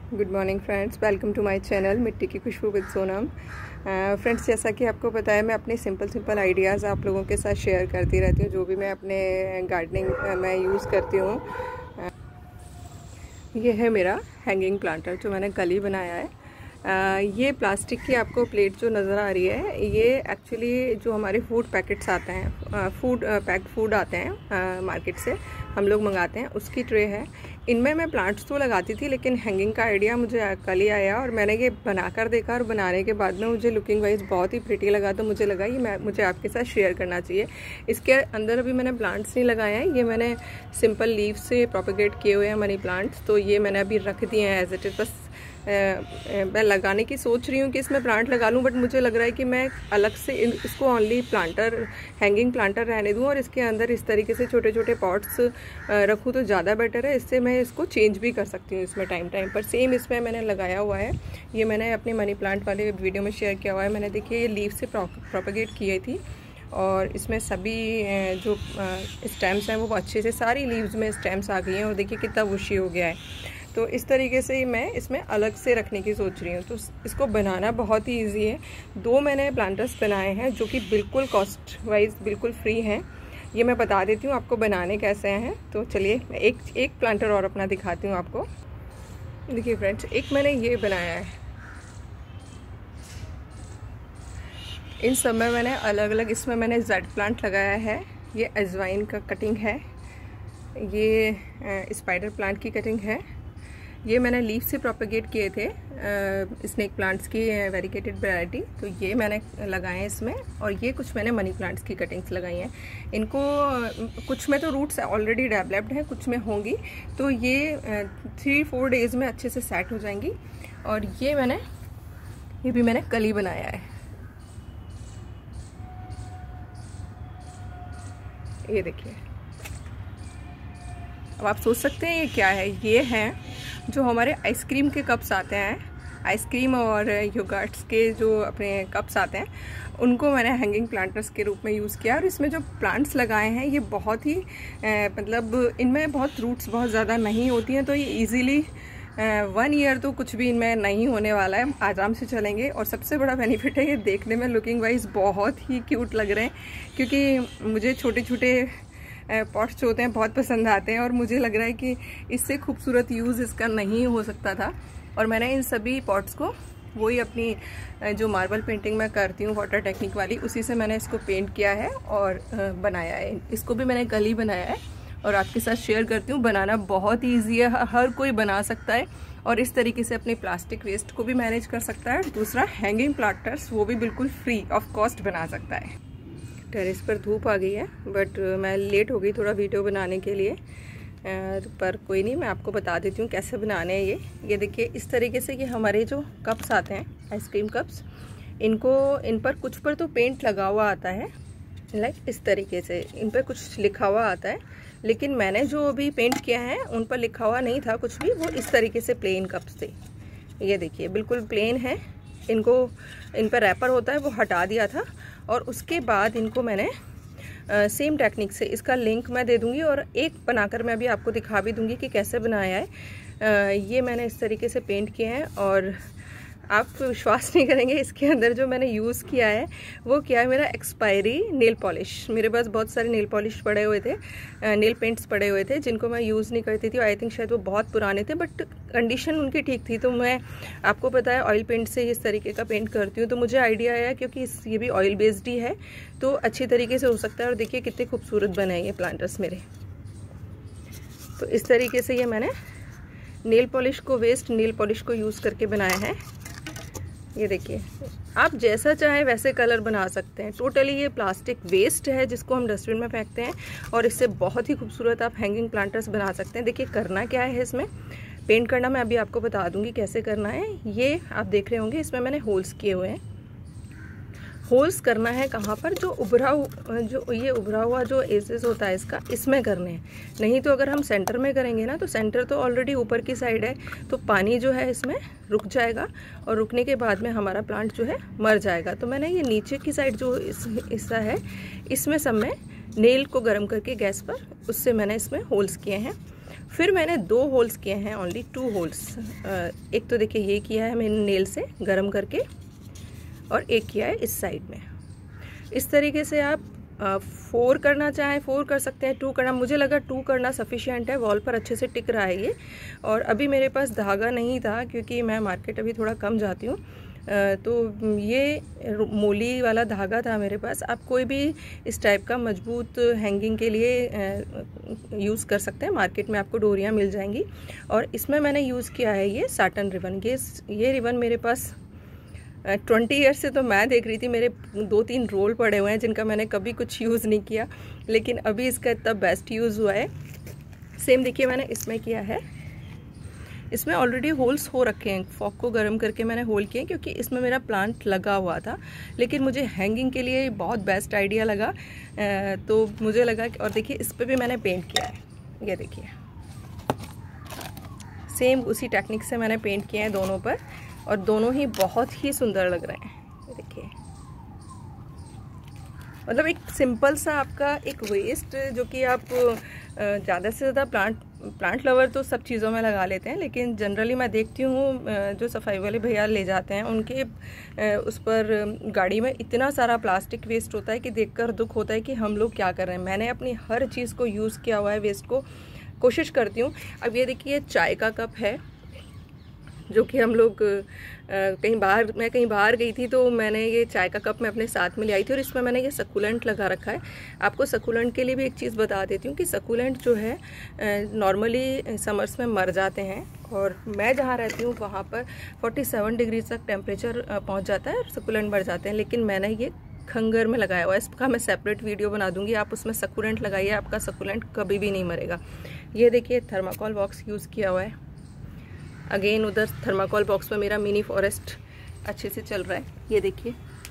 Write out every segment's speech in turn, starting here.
Good morning friends, welcome to my channel मिट्टी की खुशबू with Sonam. Friends, जैसा कि आपको पता है मैं अपने सिंपल आइडियाज़ आप लोगों के साथ शेयर करती रहती हूँ, जो भी मैं अपने गार्डनिंग में यूज़ करती हूँ। ये है मेरा हैंगिंग प्लांटर जो मैंने कल ही बनाया है। ये प्लास्टिक की आपको प्लेट जो नज़र आ रही है, ये एक्चुअली जो हमारे फूड पैकेट्स आते हैं, पैक्ड फूड आते हैं मार्केट से, हम लोग मंगाते हैं, उसकी ट्रे है। इनमें मैं प्लांट्स तो लगाती थी, लेकिन हैंगिंग का आइडिया मुझे कल ही आया और मैंने ये बनाकर देखा और बनाने के बाद में मुझे लुकिंग वाइज बहुत ही प्रिटी लगा, तो मुझे लगा ये मुझे आपके साथ शेयर करना चाहिए। इसके अंदर अभी मैंने प्लांट्स नहीं लगाए हैं, ये मैंने सिंपल लीव से प्रोपेगेट किए हुए हैं मनी प्लांट्स, तो ये मैंने अभी रख दिए हैं एज इट इज़। बस मैं लगाने की सोच रही हूँ कि इसमें प्लांट लगा लूँ, बट मुझे लग रहा है कि मैं अलग से इसको ओनली प्लांटर, हैंगिंग प्लांटर रहने दूँ और इसके अंदर इस तरीके से छोटे छोटे पॉट्स रखूँ तो ज़्यादा बेटर है। इससे मैं इसको चेंज भी कर सकती हूँ इसमें टाइम पर। सेम इसमें मैंने लगाया हुआ है, ये मैंने अपने मनी प्लांट वाले वीडियो में शेयर किया हुआ है। मैंने देखिए ये लीव से प्रोपेगेट की थी और इसमें सभी जो स्टेम्स हैं वो अच्छे से, सारी लीव्स में स्टेम्स आ गई हैं और देखिए कितना बुशी हो गया है। तो इस तरीके से मैं इसमें अलग से रखने की सोच रही हूँ। तो इसको बनाना बहुत ही इजी है। 2 मैंने प्लांटर्स बनाए हैं जो कि बिल्कुल कॉस्ट वाइज बिल्कुल फ्री हैं। ये मैं बता देती हूँ आपको बनाने कैसे हैं। तो चलिए मैं एक प्लांटर और अपना दिखाती हूँ आपको। देखिए फ्रेंड्स, एक मैंने ये बनाया है। इन सब में मैंने अलग अलग, इसमें मैंने जेड प्लांट लगाया है, ये अजवाइन का कटिंग है, ये स्पाइडर प्लांट की कटिंग है, ये मैंने लीफ से प्रोपेगेट किए थे स्नेक प्लांट्स की वेरिकेटेड वैरायटी, तो ये मैंने लगाए हैं इसमें। और ये कुछ मैंने मनी प्लांट्स की कटिंग्स लगाई हैं। इनको कुछ में तो रूट्स ऑलरेडी डेवलप्ड हैं, कुछ में होंगी, तो ये 3-4 डेज में अच्छे से सेट हो जाएंगी। और ये भी मैंने कल ही बनाया है। ये देखिए, अब आप सोच सकते हैं ये क्या है। ये हैं जो हमारे आइसक्रीम के कप्स आते हैं, आइसक्रीम और योगर्ट्स के जो अपने कप्स आते हैं, उनको मैंने हैंगिंग प्लांटर्स के रूप में यूज़ किया। और इसमें जो प्लांट्स लगाए हैं ये बहुत ही मतलब इनमें बहुत रूट्स बहुत ज़्यादा नहीं होती हैं, तो ये इजीली 1 ईयर तो कुछ भी इनमें नहीं होने वाला है, आराम से चलेंगे। और सबसे बड़ा बेनिफिट है, ये देखने में लुकिंग वाइज बहुत ही क्यूट लग रहे हैं, क्योंकि मुझे छोटे छोटे पॉट्स जो होते हैं बहुत पसंद आते हैं और मुझे लग रहा है कि इससे खूबसूरत यूज़ इसका नहीं हो सकता था। और मैंने इन सभी पॉट्स को वही अपनी जो मार्बल पेंटिंग मैं करती हूँ वाटर टेक्निक वाली, उसी से मैंने इसको पेंट किया है और बनाया है। इसको भी मैंने कल ही बनाया है और आपके साथ शेयर करती हूँ। बनाना बहुत ही ईजी है, हर कोई बना सकता है और इस तरीके से अपने प्लास्टिक वेस्ट को भी मैनेज कर सकता है। दूसरा, हैंगिंग प्लांटर्स वो भी बिल्कुल फ्री ऑफ कॉस्ट बना सकता है। टेरेस पर धूप आ गई है, बट मैं लेट हो गई थोड़ा वीडियो बनाने के लिए, पर कोई नहीं, मैं आपको बता देती हूँ कैसे बनाने हैं ये देखिए, इस तरीके से। ये हमारे जो कप्स आते हैं, आइसक्रीम कप्स, इन पर कुछ पर तो पेंट लगा हुआ आता है, लाइक इस तरीके से इन पर कुछ लिखा हुआ आता है, लेकिन मैंने जो अभी पेंट किया है उन पर लिखा हुआ नहीं था कुछ भी, वो इस तरीके से प्लेन कप्स थे। ये देखिए बिल्कुल प्लेन है। इन पर रैपर होता है वो हटा दिया था और उसके बाद इनको मैंने सेम टेक्निक से, इसका लिंक मैं दे दूंगी और एक बनाकर मैं अभी आपको दिखा भी दूंगी कि कैसे बनाया है। ये मैंने इस तरीके से पेंट किए हैं और आप विश्वास नहीं करेंगे, इसके अंदर जो मैंने यूज़ किया है वो क्या है, मेरा एक्सपायरी नेल पॉलिश। मेरे पास बहुत सारे नेल पॉलिश पड़े हुए थे, नेल पेंट्स पड़े हुए थे जिनको मैं यूज़ नहीं करती थी। आई थिंक शायद वो बहुत पुराने थे, बट कंडीशन उनकी ठीक थी। तो मैं, आपको पता है, ऑयल पेंट से इस तरीके का पेंट करती हूँ, तो मुझे आइडिया आया क्योंकि ये भी ऑयल बेस्ड ही है, तो अच्छी तरीके से हो सकता है। और देखिए कितने खूबसूरत बने ये प्लांटर्स मेरे। तो इस तरीके से ये मैंने नेल पॉलिश को यूज़ करके बनाया है। ये देखिए, आप जैसा चाहे वैसे कलर बना सकते हैं। टोटली ये प्लास्टिक वेस्ट है जिसको हम डस्टबिन में फेंकते हैं और इससे बहुत ही खूबसूरत आप हैंगिंग प्लांटर्स बना सकते हैं। देखिए करना क्या है, इसमें पेंट करना मैं अभी आपको बता दूंगी कैसे करना है। ये आप देख रहे होंगे, इसमें मैंने होल्स किए हुए हैं। होल्स करना है कहाँ पर, जो उभरा हुआ जो एजेस होता है इसका, इसमें करने हैं। नहीं तो अगर हम सेंटर में करेंगे ना, तो सेंटर तो ऑलरेडी ऊपर की साइड है, तो पानी जो है इसमें रुक जाएगा और रुकने के बाद में हमारा प्लांट जो है मर जाएगा। तो मैंने ये नीचे की साइड जो हिस्सा है, इसमें सब में नेल को गर्म करके गैस पर, उससे मैंने इसमें होल्स किए हैं। फिर मैंने 2 होल्स किए हैं, ओनली 2 होल्स। एक तो देखिए ये किया है मैंने नेल से गरम करके, और एक किया है इस साइड में। इस तरीके से आप 4 करना चाहें 4 कर सकते हैं, 2 करना, मुझे लगा 2 करना सफिशिएंट है, वॉल पर अच्छे से टिक रहा है ये। और अभी मेरे पास धागा नहीं था क्योंकि मैं मार्केट अभी थोड़ा कम जाती हूँ, तो ये मोली वाला धागा था मेरे पास। आप कोई भी इस टाइप का मजबूत हैंगिंग के लिए यूज़ कर सकते हैं, मार्केट में आपको डोरियाँ मिल जाएंगी। और इसमें मैंने यूज़ किया है ये साटन रिबन। ये रिबन मेरे पास 20 ईयर्स से तो मैं देख रही थी, मेरे 2-3 रोल पड़े हुए हैं जिनका मैंने कभी कुछ यूज़ नहीं किया, लेकिन अभी इसका इतना बेस्ट यूज़ हुआ है। सेम देखिए मैंने इसमें किया है, इसमें ऑलरेडी होल्स हो रखे हैं, फॉक को गर्म करके मैंने होल किए क्योंकि इसमें मेरा प्लांट लगा हुआ था, लेकिन मुझे हैंगिंग के लिए बहुत बेस्ट आइडिया लगा। तो मुझे लगा कि, और देखिए इस पर भी मैंने पेंट किया है, ये देखिए सेम उसी टेक्निक से मैंने पेंट किए हैं दोनों पर, और दोनों ही बहुत ही सुंदर लग रहे हैं। देखिए मतलब एक सिंपल सा आपका एक वेस्ट, जो कि आप ज़्यादा से ज़्यादा प्लांट लवर तो सब चीज़ों में लगा लेते हैं, लेकिन जनरली मैं देखती हूँ जो सफाई वाले भैया ले जाते हैं उनके उस पर गाड़ी में इतना सारा प्लास्टिक वेस्ट होता है कि देखकर दुख होता है कि हम लोग क्या कर रहे हैं। मैंने अपनी हर चीज़ को यूज़ किया हुआ है, वेस्ट को कोशिश करती हूँ। अब ये देखिए चाय का कप है, जो कि हम लोग मैं कहीं बाहर गई थी तो मैंने ये चाय का कप मैं अपने साथ में ले आई थी, और इसमें मैंने ये सकुलेंट लगा रखा है। आपको सकुलेंट के लिए भी एक चीज़ बता देती हूँ कि सकुलेंट जो है नॉर्मली समर्स में मर जाते हैं, और मैं जहाँ रहती हूँ वहाँ पर 47 डिग्री तक टेम्परेचर पहुँच जाता है और सकुलेंट मर जाते हैं। लेकिन मैंने ये खंगर में लगाया हुआ है, इसका मैं सेपरेट वीडियो बना दूंगी, आप उसमें सकुलेंट लगाइए, आपका सकुलेंट कभी भी नहीं मरेगा। ये देखिए थर्माकोल बॉक्स यूज़ किया हुआ है। अगेन उधर थर्माकोल बॉक्स में मेरा मिनी फॉरेस्ट अच्छे से चल रहा है। ये देखिए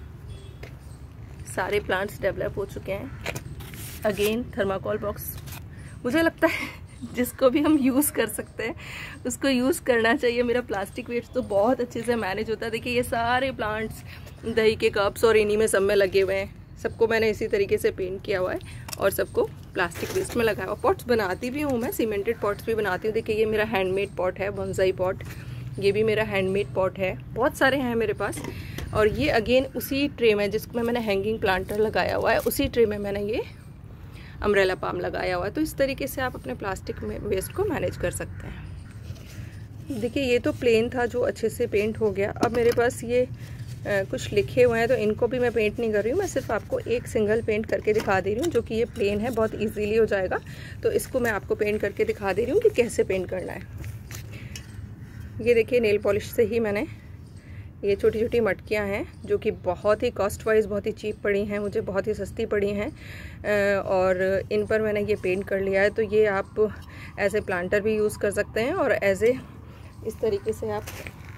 सारे प्लांट्स डेवलप हो चुके हैं। अगेन थर्माकोल बॉक्स, मुझे लगता है जिसको भी हम यूज़ कर सकते हैं उसको यूज़ करना चाहिए। मेरा प्लास्टिक वेस्ट तो बहुत अच्छे से मैनेज होता है। देखिए ये सारे प्लांट्स दही के कप्स और इन्हीं में सब में लगे हुए हैं, सबको मैंने इसी तरीके से पेंट किया हुआ है और सबको प्लास्टिक वेस्ट में लगाया हुआ। पॉट्स बनाती भी हूँ मैं, सीमेंटेड पॉट्स भी बनाती हूँ। देखिए ये मेरा हैंडमेड पॉट है, बोनसाई पॉट, ये भी मेरा हैंडमेड पॉट है, बहुत सारे हैं मेरे पास। और ये अगेन उसी ट्रे में जिसमें मैंने हैंगिंग प्लांटर लगाया हुआ है, उसी ट्रे में मैंने ये अम्ब्रेला पाम लगाया हुआ है। तो इस तरीके से आप अपने प्लास्टिक में वेस्ट को मैनेज कर सकते हैं। देखिए ये तो प्लेन था जो अच्छे से पेंट हो गया। अब मेरे पास ये कुछ लिखे हुए हैं तो इनको भी मैं पेंट नहीं कर रही हूँ, मैं सिर्फ आपको एक सिंगल पेंट करके दिखा दे रही हूँ, जो कि ये प्लेन है, बहुत इजीली हो जाएगा। तो इसको मैं आपको पेंट करके दिखा दे रही हूँ कि कैसे पेंट करना है। ये देखिए नेल पॉलिश से ही मैंने ये छोटी छोटी मटकियाँ हैं जो कि बहुत ही कॉस्ट वाइज बहुत ही चीप पड़ी हैं, मुझे बहुत ही सस्ती पड़ी हैं, और इन पर मैंने ये पेंट कर लिया है। तो ये आप एज ए प्लांटर भी यूज़ कर सकते हैं और एज ए इस तरीके से आप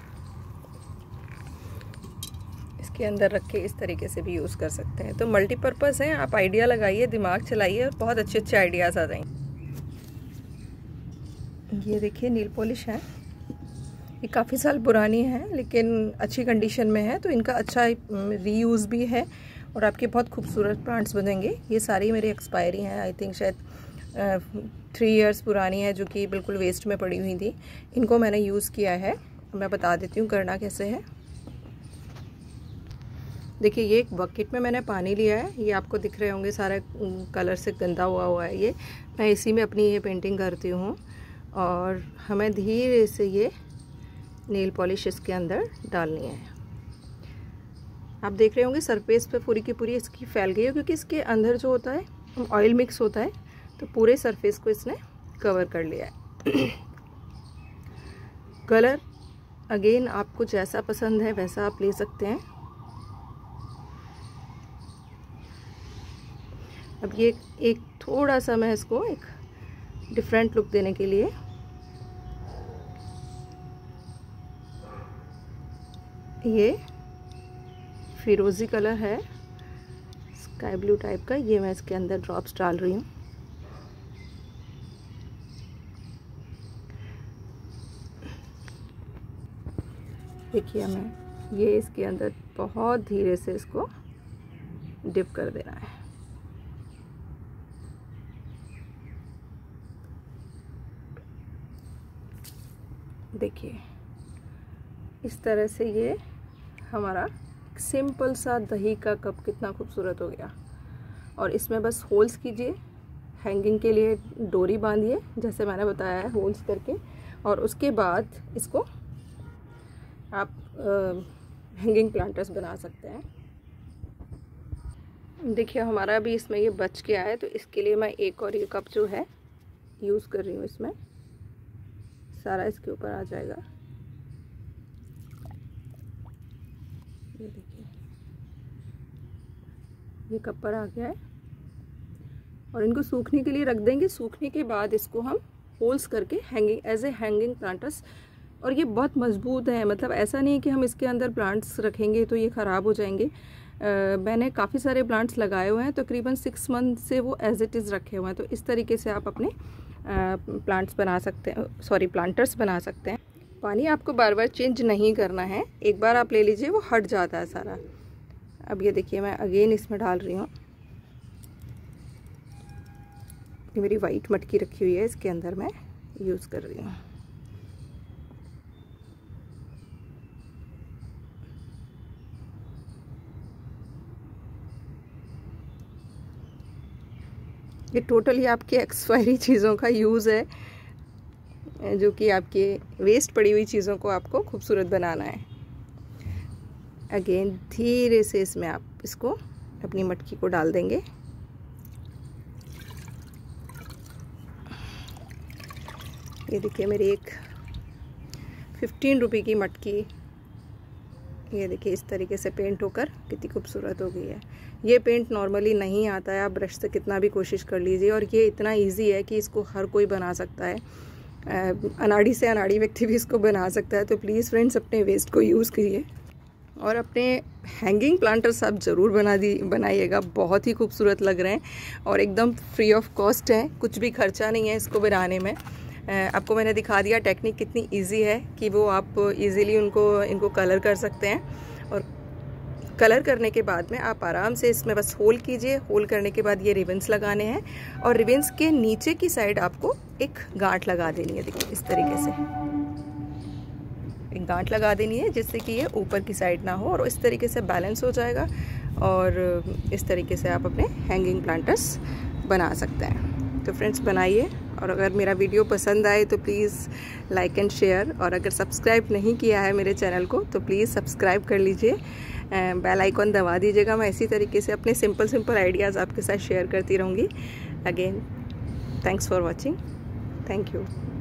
के अंदर रख के इस तरीके से भी यूज़ कर सकते हैं। तो मल्टीपर्पज़ है, आप आइडिया लगाइए, दिमाग चलाइए और बहुत अच्छे अच्छे आइडियाज़ आ जाएंगे। ये देखिए नील पॉलिश है, ये काफ़ी साल पुरानी है लेकिन अच्छी कंडीशन में है, तो इनका अच्छा रीयूज़ भी है और आपके बहुत खूबसूरत प्लांट्स बनेंगे। ये सारी मेरी एक्सपायरी हैं, आई थिंक शायद 3 इयर्स पुरानी है, जो कि बिल्कुल वेस्ट में पड़ी हुई थी। इनको मैंने यूज़ किया है, मैं बता देती हूँ करना कैसे है। देखिए ये एक बकेट में मैंने पानी लिया है, ये आपको दिख रहे होंगे सारा कलर से गंदा हुआ है। ये मैं इसी में अपनी ये पेंटिंग करती हूँ, और हमें धीरे से ये नेल पॉलिश इसके अंदर डालनी है। आप देख रहे होंगे सरफेस पे पूरी की पूरी इसकी फैल गई है, क्योंकि इसके अंदर जो होता है ऑयल मिक्स होता है, तो पूरे सरफेस को इसने कवर कर लिया है। कलर अगेन आपको जैसा पसंद है वैसा आप ले सकते हैं। अब ये एक थोड़ा सा मैं इसको एक डिफरेंट लुक देने के लिए ये फिरोजी कलर है, स्काई ब्लू टाइप का, ये मैं इसके अंदर ड्रॉप्स डाल रही हूँ। देखिए हमें ये इसके अंदर बहुत धीरे से इसको डिप कर देना है। देखिए इस तरह से ये हमारा सिंपल सा दही का कप कितना खूबसूरत हो गया। और इसमें बस होल्स कीजिए, हैंगिंग के लिए डोरी बांधिए जैसे मैंने बताया है होल्स करके, और उसके बाद इसको आप हैंगिंग प्लांटर्स बना सकते हैं। देखिए हमारा भी इसमें ये बच गया है, तो इसके लिए मैं एक और ये कप जो है यूज़ कर रही हूँ। इसमें सारा इसके ऊपर आ जाएगा। ये देखिए ये कप पर आ गया है और इनको सूखने के लिए रख देंगे। सूखने के बाद इसको हम होल्स करके hanging as a hanging planters, और ये बहुत मजबूत है, मतलब ऐसा नहीं है कि हम इसके अंदर प्लांट्स रखेंगे तो ये ख़राब हो जाएंगे। मैंने काफ़ी सारे प्लांट्स लगाए हुए हैं, तकरीबन 6 मंथ से वो एज इट इज़ रखे हुए हैं। तो इस तरीके से आप अपने प्लांट्स बना सकते हैं, सॉरी प्लांटर्स बना सकते हैं। पानी आपको बार बार चेंज नहीं करना है, एक बार आप ले लीजिए वो हट जाता है सारा। अब ये देखिए मैं अगेन इसमें डाल रही हूँ। ये मेरी वाइट मटकी रखी हुई है, इसके अंदर मैं यूज़ कर रही हूँ। ये टोटली आपके एक्सपायरी चीज़ों का यूज़ है, जो कि आपके वेस्ट पड़ी हुई चीज़ों को आपको खूबसूरत बनाना है। अगेन धीरे से इसमें आप इसको अपनी मटकी को डाल देंगे। ये देखिए मेरी एक 15 रुपये की मटकी, ये देखिए इस तरीके से पेंट होकर कितनी खूबसूरत हो गई है। ये पेंट नॉर्मली नहीं आता है, आप ब्रश से कितना भी कोशिश कर लीजिए, और ये इतना इजी है कि इसको हर कोई बना सकता है। अनाड़ी से अनाड़ी व्यक्ति भी इसको बना सकता है। तो प्लीज़ फ्रेंड्स अपने वेस्ट को यूज़ कीजिए और अपने हैंगिंग प्लांटर्स आप ज़रूर बनाइएगा। बहुत ही खूबसूरत लग रहे हैं और एकदम फ्री ऑफ कॉस्ट है, कुछ भी खर्चा नहीं है इसको बनाने में। आपको मैंने दिखा दिया टेक्निक कितनी इजी है कि वो आप इजीली इनको कलर कर सकते हैं। और कलर करने के बाद में आप आराम से इसमें बस होल कीजिए। होल करने के बाद ये रिबन्स लगाने हैं और रिबन्स के नीचे की साइड आपको एक गांठ लगा देनी है। देखिए इस तरीके से एक गांठ लगा देनी है जिससे कि ये ऊपर की साइड ना हो, और इस तरीके से बैलेंस हो जाएगा। और इस तरीके से आप अपने हैंगिंग प्लांटर्स बना सकते हैं। तो फ्रेंड्स बनाइए, और अगर मेरा वीडियो पसंद आए तो प्लीज़ लाइक एंड शेयर, और अगर सब्सक्राइब नहीं किया है मेरे चैनल को तो प्लीज़ सब्सक्राइब कर लीजिए, बेल आइकॉन दबा दीजिएगा। मैं इसी तरीके से अपने सिंपल आइडियाज़ आपके साथ शेयर करती रहूँगी। Again thanks for watching, thank you.